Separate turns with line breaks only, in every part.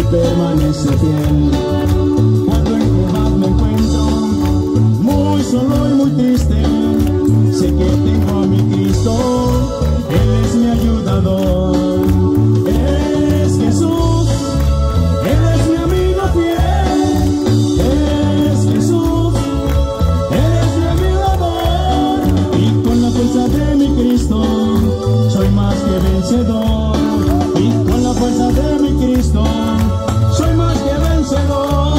permanece fiel. Cuando en pruebas me encuentro muy solo y muy triste, sé que tengo a mi Cristo, Él es mi ayudador. Es Jesús, Él es mi amigo fiel. Es Jesús, Él es mi ayudador. Y con la fuerza de mi Cristo soy más que vencedor. Y con la fuerza de mi Cristo soy más que vencedor.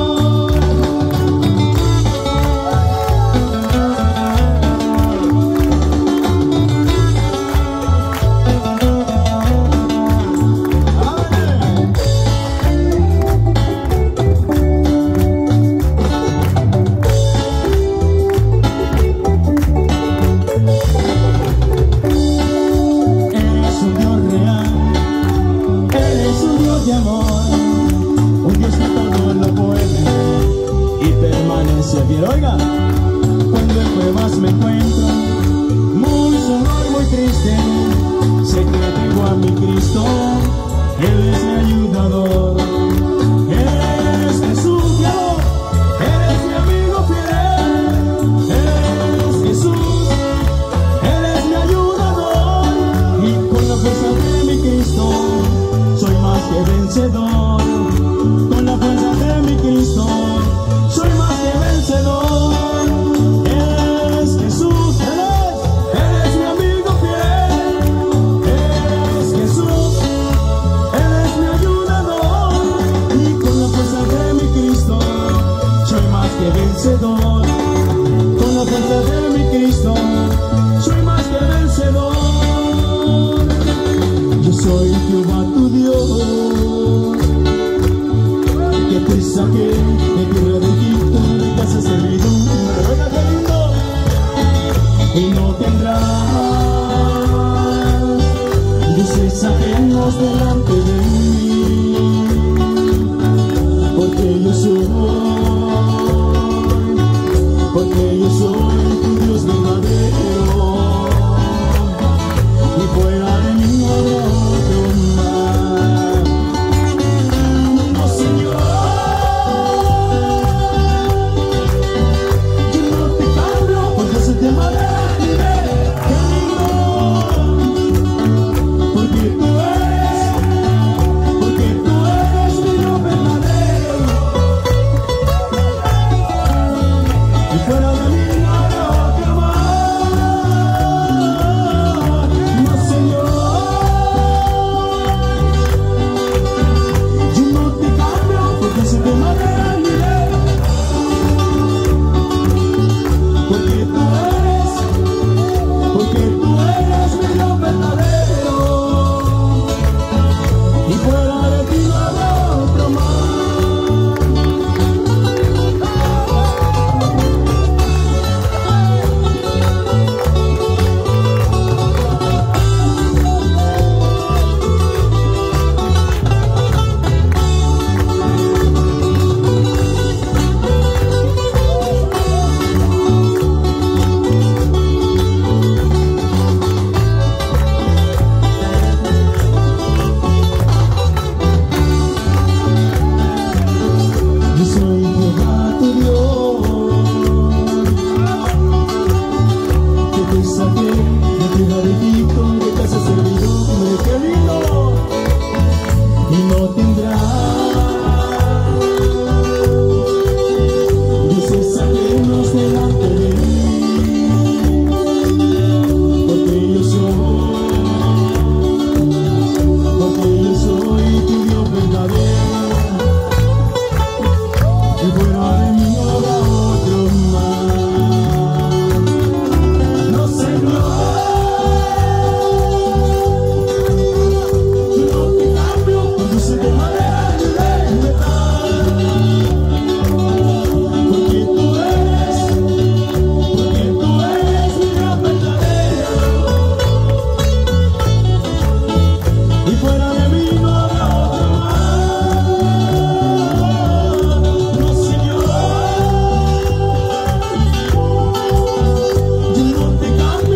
Oiga, cuando en pruebas me encuentro muy solo y muy triste, sé que tengo a mi Cristo, Él es mi ayudador. Es Jesús, Dios, Él es mi amigo fiel. Es Jesús, Él es mi ayudador. Y con la fuerza de mi Cristo soy más que vencedor. Con la fuerza de mi Cristo soy más que vencedor. Es Jesús, Él es mi amigo fiel. Es Jesús, Él es mi ayudador. Y con la fuerza de mi Cristo soy más que vencedor. Con la fuerza de mi Cristo soy más que vencedor. Yo soy Jehová tu Dios, que te saqué de tierra de Egipto, de casa servidumbre. Oiga qué lindo. Y no tendrás dioses ajenos delante de mí, porque yo soy tu Dios verdadero, y fuera de mí no habrá otro más. No, Señor. De madera libre, qué lindo, porque tú eres mi Dios verdadero, y fuera de mí no habrá otro más. No, Señor, yo no te cambio porque soy de madera libre, porque tú eres mi Dios verdadero, y fuera de ti no habrá otro más.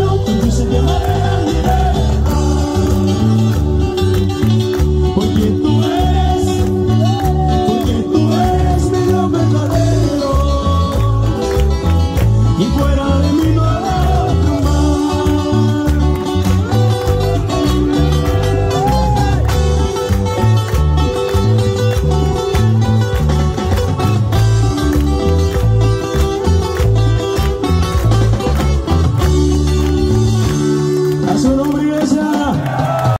Porque tú